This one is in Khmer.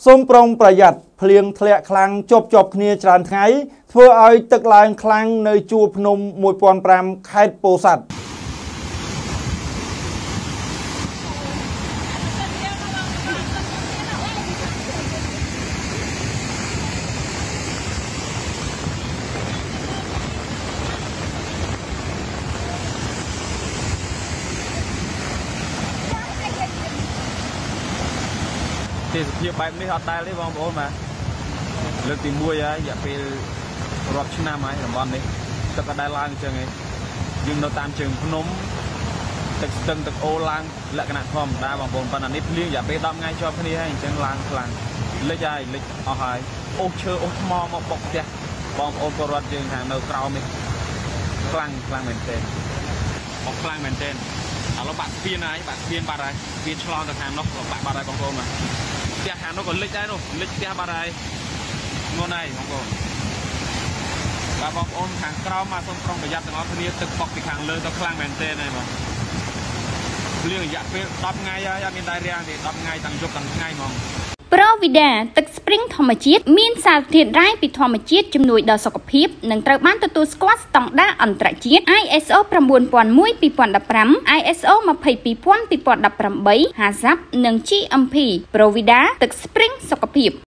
ส้มปรองประหยัดเพลียงทะเลคลังจบគ្នាច្រើនថ្ងៃធ្វើឲ្យទឹកឡើងខ្លាំងនៅជួរភ្នំ 1005 ខេត្តពោធិ៍សាត់ទេសភាពបែបនេះអត់ដែលទេបងប្អូនបាទលើកទី1ហើយរយៈពេលរាប់ឆ្នាំហើយតំបន់នេះទឹកអត់ដែលឡើងអញ្ចឹងឯងយើងនៅតាមជើងភ្នំទឹកស្ទឹងទឹកអូរឡើងលក្ខណៈធម្មតាបងប្អូនប៉ុន្តែនេះភ្លៀងរយៈពេល10ថ្ងៃជាប់គ្នាហើយអញ្ចឹងឡើងខ្លាំងលិចហើយលិចអស់ហើយអូសឈើអូសថ្មមកបុកផ្ទះបងប្អូនពលរដ្ឋយើងខាងនៅក្រោមនេះខ្លាំងមែនទែនមកខ្លាំងមែនទែនឥឡូវបាក់ស្ពានហើយបាក់ស្ពានបាត់ហើយស្ពានឆ្លងទៅខាងនោះបាក់បាត់ហើយបងប្អូនបាទផ្ទះខាងនោះក៏លិចដែរនោះលិចផ្ទះបាត់ហើយងន់ហើយបងប្អូនបាទបងប្អូនខាងក្រោមមកសូមប្រុងប្រយ័ត្នទាំងអស់គ្នាទឹកបុកពីខាងលើទៅខ្លាំងមែនទែនហើយបងភ្លៀងរយៈពេល10ថ្ងៃហើយអត់មានតែរាំងទេ10ថ្ងៃទាំងយប់ទាំងថ្ងៃហ្មង Provida ទឹកស្ព្រីងធម្មជាតិមានសារធាតុរ៉ែពីធម្មជាតិជំនួយដល់សុខភាពនិងត្រូវបានទទួលស្គាល់ស្តង់ដារអន្តរជាតិ ISO 9001:2015 ISO 22000:2018 HACCP និង GMP Provida ទឹកស្ព្រីងសុខភាព